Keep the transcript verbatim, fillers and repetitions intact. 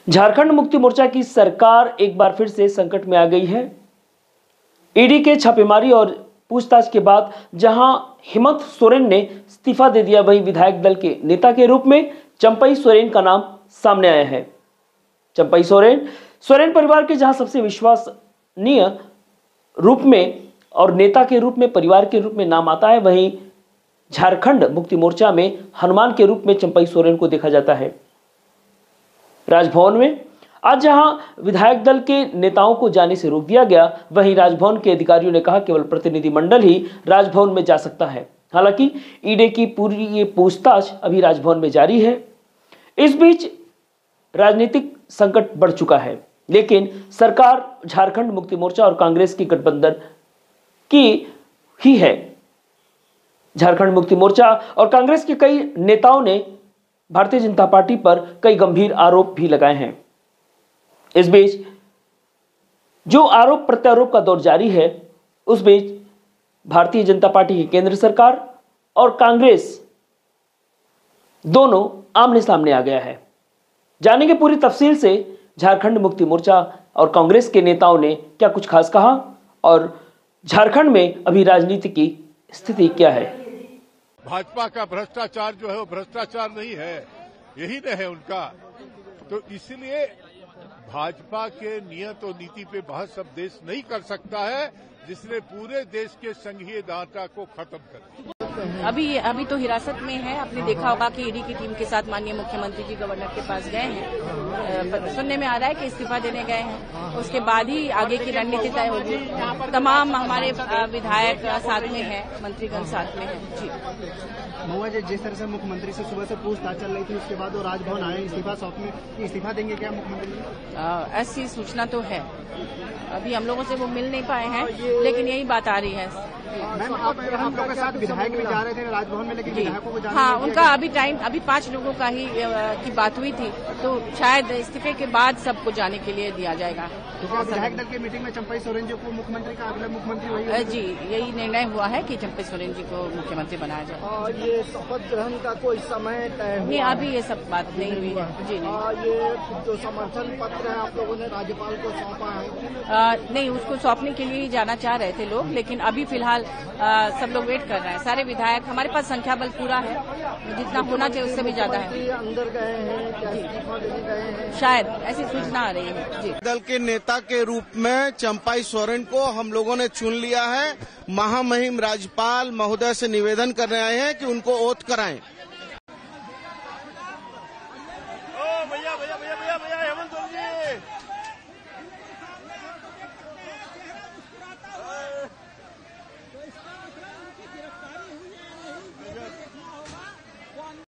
झारखंड मुक्ति मोर्चा की सरकार एक बार फिर से संकट में आ गई है। ईडी के छापेमारी और पूछताछ के बाद जहां हेमंत सोरेन ने इस्तीफा दे दिया, वहीं विधायक दल के नेता के रूप में चंपई सोरेन का नाम सामने आया है। चंपई सोरेन सोरेन परिवार के जहां सबसे विश्वसनीय रूप में और नेता के रूप में, परिवार के रूप में नाम आता है, वहीं झारखंड मुक्ति मोर्चा में हनुमान के रूप में चंपई सोरेन को देखा जाता है। राजभवन में आज जहां विधायक दल के नेताओं को जाने से रोक दिया गया, वहीं राजभवन के अधिकारियों ने कहा केवल प्रतिनिधिमंडल ही राजभवन में जा सकता है। हालांकि ईडी की पूरी ये पूछताछ अभी राजभवन में जारी है। इस बीच राजनीतिक संकट बढ़ चुका है, लेकिन सरकार झारखंड मुक्ति मोर्चा और कांग्रेस की गठबंधन की ही है। झारखंड मुक्ति मोर्चा और कांग्रेस के कई नेताओं ने भारतीय जनता पार्टी पर कई गंभीर आरोप भी लगाए हैं। इस बीच जो आरोप प्रत्यारोप का दौर जारी है, उस बीच भारतीय जनता पार्टी की केंद्र सरकार और कांग्रेस दोनों आमने सामने आ गया है। जानेंगे पूरी तफसील से झारखंड मुक्ति मोर्चा और कांग्रेस के नेताओं ने क्या कुछ खास कहा और झारखंड में अभी राजनीति की स्थिति क्या है। भाजपा का भ्रष्टाचार जो है वो भ्रष्टाचार नहीं है, यही न है उनका। तो इसलिए भाजपा के नियत और नीति पे बहस सब देश नहीं कर सकता है, जिसने पूरे देश के संघीय ढांचा को खत्म कर दिया। अभी अभी तो हिरासत में है। आपने देखा होगा कि ईडी की टीम के साथ माननीय मुख्यमंत्री जी गवर्नर के पास गए हैं। सुनने में आ रहा है कि इस्तीफा देने गए हैं, उसके बाद ही आगे की रणनीति तय होगी। तमाम हमारे विधायक साथ में है, मंत्रीगण साथ में है। जी महुआ जी, जिस तरह से मुख्यमंत्री से सुबह से पूछताछ चल रही थी, उसके बाद वो राजभवन आए इस्तीफा सौंपने, इस्तीफा देंगे क्या मुख्यमंत्री? ऐसी सूचना तो है, अभी हम लोगों से वो मिल नहीं पाए हैं, लेकिन यही बात आ रही है। मैम, आप हम लोगों के साथ विधायक भी जा रहे थे राजभवन में, लेकिन विधायकों को जाने हाँ, उनका अभी टाइम अभी पांच लोगों का ही की बात हुई थी, तो शायद इस्तीफे के बाद सबको जाने के लिए दिया जाएगा। तो क्या विधायक दल की मीटिंग में चंपई सोरेन जी को मुख्यमंत्री का अगला मुख्यमंत्री वही? जी, यही निर्णय हुआ है कि चंपई सोरेन जी को मुख्यमंत्री बनाया जाए। और ये शपथ ग्रहण का कोई समय तय नहीं, अभी ये सब बात नहीं हुई है। जी नहीं। ये जो समर्थन पत्र है आप लोगों ने राज्यपाल को सौंपा है? नहीं, उसको सौंपने के लिए ही जाना चाह रहे थे लोग, लेकिन अभी फिलहाल आ, सब लोग वेट कर रहे हैं। सारे विधायक, हमारे पास संख्या बल पूरा है, जितना होना चाहिए उससे भी ज्यादा है। अंदर गए हैं, क्या इस्तीफा देने गए हैं? शायद ऐसी सूचना आ रही है। जी, दल के नेता के रूप में चंपई सोरेन को हम लोगों ने चुन लिया है। महामहिम राज्यपाल महोदय से निवेदन करने आए हैं कि उनको ओथ कराएं।